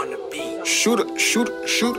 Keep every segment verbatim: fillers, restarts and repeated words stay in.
on the beat. Shooter, shooter, shooter.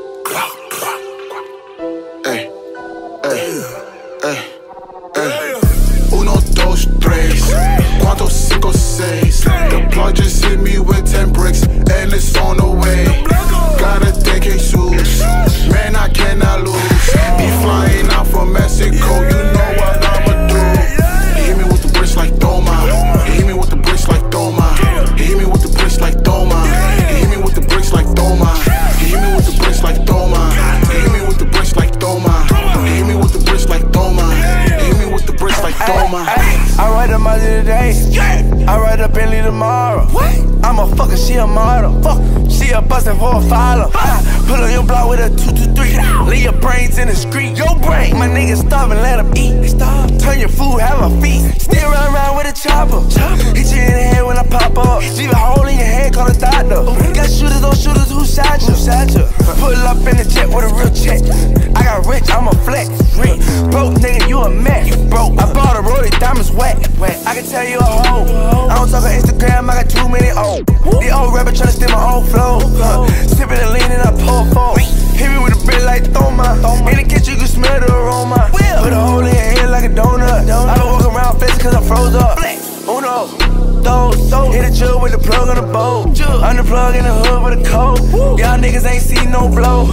Hey, hey, hey, hey. Uno, dos, tres. Cuatro, cinco, seis. The plug just hit me with ten bricks, and it's on the way. Gotta thank Jesus, man, I cannot lose. Be flying out from Mexico, you know what I'ma do. He hit me with the bricks like Doma. He hit me with the bricks like Doma. He hit me with the bricks like Doma. He hit me with the bricks like Doma. He hit me with the bricks like Doma. He hit me with the bricks like Doma. He hit me with the bricks like Doma. He hit me with the bricks like Doma. I ride a Mazda today, I ride a Bentley tomorrow. I'm a fucker, she a model. Fuck, she a bustin' for a follow. Pull on your block with a two two three. Leave your brains in the street. Your brain, my niggas starving, let them eat. Turn your food, have a feast. Still run around with a chopper. Hit you in the head when I pop up. Leave a hole in your head, call a doctor. Got shooters, those shooters, who shot you? Pull up in the jet with a real check. I got rich, I'm a flex. Broke nigga, you a mess. Broke, I bought a Rollie, diamonds wet. I can tell you a hoe. I don't talk on Instagram, I got too many old. The old rapper tryna steal my old flow. Uh, Sippin' and leanin', I pull four. Hit me with a brick like Thoma. In the kitchen, you can smell the aroma. Put a hole in your head like a donut. I been walking around flexin' cause I froze up. Uno, those, hit a jug with the plug on the boat. Unplug in the hood with a coat. Y'all niggas ain't seen no blow.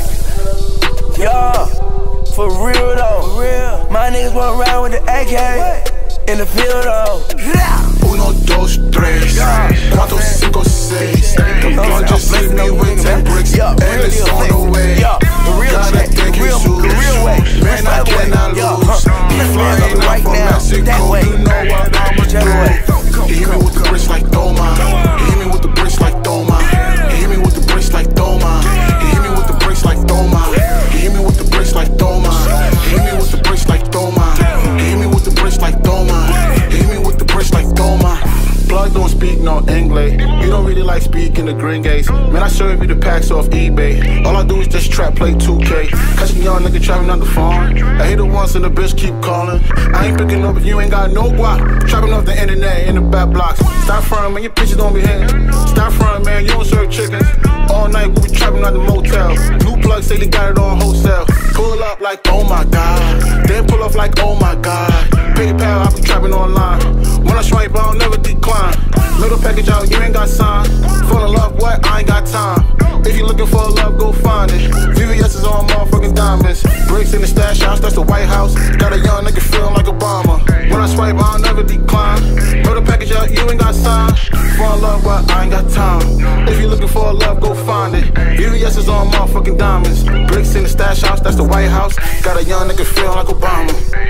Yeah, for real though. My niggas walk around with the A K. In the field though. Uno, dos, tres. Cuatro, cinco, seis. The plug just hit me with ten bricks, and it's on the way. Gotta thank Jesus, man, I cannot lose. Be flying out from Mexico, you know what I'ma do. He hit me with the bricks like Doma. He hit me with the bricks like Doma. He hit me with the bricks like Doma. He hit me with the bricks like Doma. He hit me with the bricks like Doma. He hit me with the bricks like Doma. He hit me with the bricks like Doma. He hit me with the bricks like Doma. Plug don't speak no English. You don't really like speaking the gringays. Man, I serve you the packs off eBay. All I do is just trap, play two K. Catch a young nigga trapping on the phone. I hit it once and the bitch keep calling. I ain't picking up if you ain't got no guap. Trapping off the internet in the back blocks. Stop frontin', man, your pictures don't be hitting. Stop frontin', man, you don't serve chickens. All night we be trapping at the motel. Blue plug say they got it on wholesale. Pull up like, oh my god. Then pull off like, oh my god. PayPal, I be trapping online. When I swipe, I'll never decline. Little package out, you ain't got sign. Fall in love, what? I ain't got time. If you looking for love, go find it. V V S is on motherfucking diamonds. Bricks in the stash house, that's the White House. Got a young nigga feeling like Obama. When I swipe, I'll never decline. Little package out, you ain't got sign. Fall in love, what? I ain't got time. If you looking for love, go find it. V V S is on motherfucking diamonds. Bricks in the stash house, that's the White House. Got a young nigga feeling like Obama.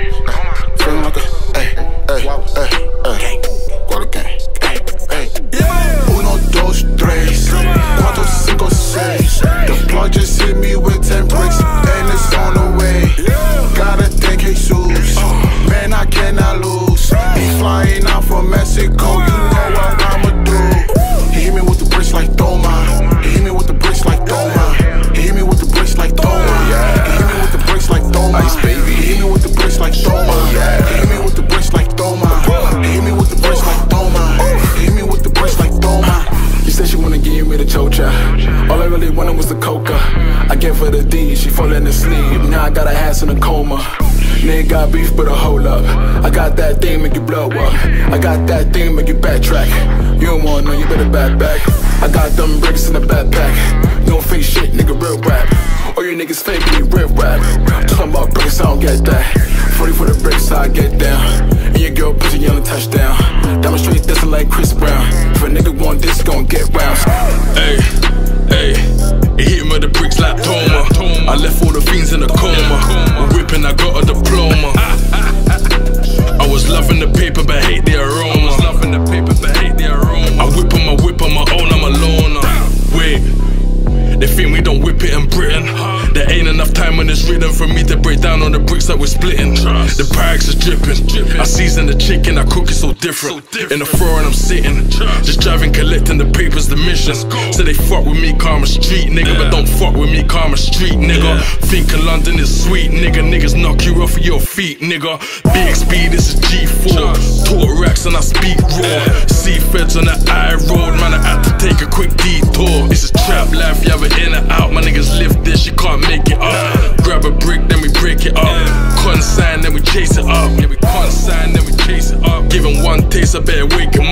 Feeling like a, hey, hey, hey, hey. Guarda gang, hey. Uno, dos, tres. Cuatro, cinco, seis. The plug just hit me with ten bricks, and it's on the way. Gotta thank Jesus, man, I cannot lose. Be flying out from Mexico, you know what I'ma do. He hit me with the bricks like Doma. He hit me with the bricks like Doma. He hit me with the bricks like Doma. He hit me with the bricks like Doma. He hit me with the bricks like Doma. He hit me with the bricks like Doma. He hit me with the bricks like Doma. He hit me with the bricks like Doma. You said she wanna give me the chocha. All I really wanted was the coca. I gave her the D, she falling asleep. Now I got her ass in a coma. Nigga got beef, but a hold up. I got that thing, make you blow up. I got that thing, make you backtrack. You don't wanna know, you better back back. I got them bricks in the backpack. No fake shit, nigga, real rap. All you niggas fake, me real rap. Talking about bricks, I don't get that. forty for the bricks, I get down. And your girl pussy on a touchdown. Demonstrate this like Chris Brown. If a nigga want this, gon' get rounds. Hey, hey, he hit me with the bricks like Toma. I left all the fiends in a coma. Whipping, I got a diploma. I was loving the paper but hate the aroma. I was loving the paper but hate the aroma. I whip on my whip on my own, I'm a loner. Wait, they think we don't whip it in Britain. There ain't enough time when it's written for me to break down on the bricks that we're splitting. The Pyrex is dripping. I season the chicken, I cook it so different. In the foreign I'm sitting, just driving, collecting the papers, the mission. So they fuck with me, karma street, nigga, but don't fuck with me, karma street, nigga. Thinking London is sweet, nigga. Niggas knock you off of your feet, nigga. B X B, this is G four. Tour racks and I speak raw. See feds on the I road, man, I had to take a quick detour. This is trap life, you have it in and out. My niggas live this, you can't make it up. Grab a brick, then we break it up. Consign, then we chase it up. Yeah, we consign, then we chase it up. Give him one taste, I better wake him